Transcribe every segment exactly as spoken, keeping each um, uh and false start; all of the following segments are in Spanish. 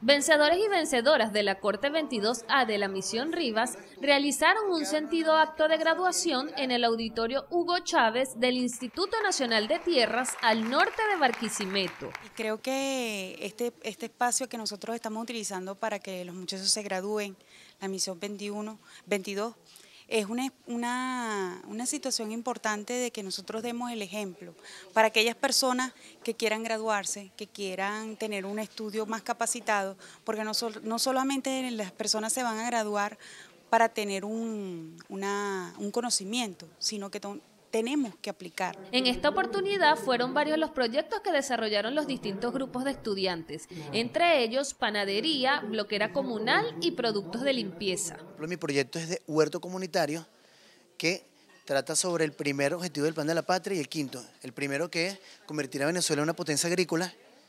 Vencedores y vencedoras de la Corte veintidós A de la Misión Rivas realizaron un sentido acto de graduación en el Auditorio Hugo Chávez del Instituto Nacional de Tierras al norte de Barquisimeto. Creo que este, este espacio que nosotros estamos utilizando para que los muchachos se gradúen, la Misión veintiuno, veintidós, es una, una, una situación importante de que nosotros demos el ejemplo para aquellas personas que quieran graduarse, que quieran tener un estudio más capacitado, porque no, sol, no solamente las personas se van a graduar para tener un, una, un conocimiento, sino que tenemos que aplicar. En esta oportunidad fueron varios los proyectos que desarrollaron los distintos grupos de estudiantes, entre ellos panadería, bloquera comunal y productos de limpieza. Mi proyecto es de huerto comunitario que trata sobre el primer objetivo del Plan de la Patria y el quinto. El primero, que es convertir a Venezuela en una potencia agrícola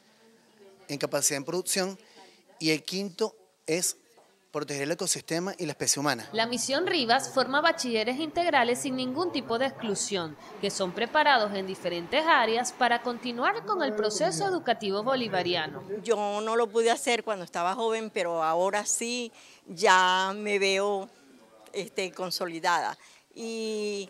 en capacidad en producción, y el quinto es proteger el ecosistema y la especie humana. La Misión Rivas forma bachilleres integrales sin ningún tipo de exclusión, que son preparados en diferentes áreas para continuar con el proceso educativo bolivariano. Yo no lo pude hacer cuando estaba joven, pero ahora sí ya me veo este, consolidada. Y,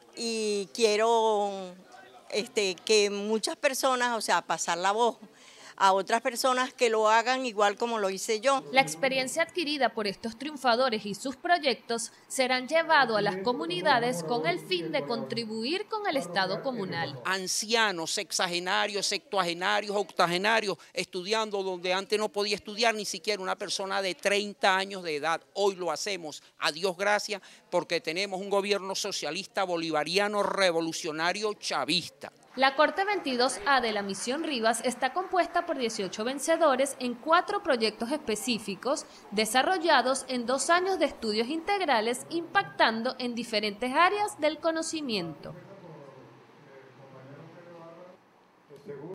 y quiero este, que muchas personas, o sea, pasar la voz a otras personas que lo hagan igual como lo hice yo. La experiencia adquirida por estos triunfadores y sus proyectos serán llevados a las comunidades con el fin de contribuir con el Estado comunal. Ancianos, sexagenarios, septuagenarios, octogenarios, estudiando donde antes no podía estudiar ni siquiera una persona de treinta años de edad. Hoy lo hacemos, a Dios gracias, porque tenemos un gobierno socialista, bolivariano, revolucionario, chavista. La Corte veintidós A de la Misión Rivas está compuesta por dieciocho vencedores en cuatro proyectos específicos desarrollados en dos años de estudios integrales impactando en diferentes áreas del conocimiento.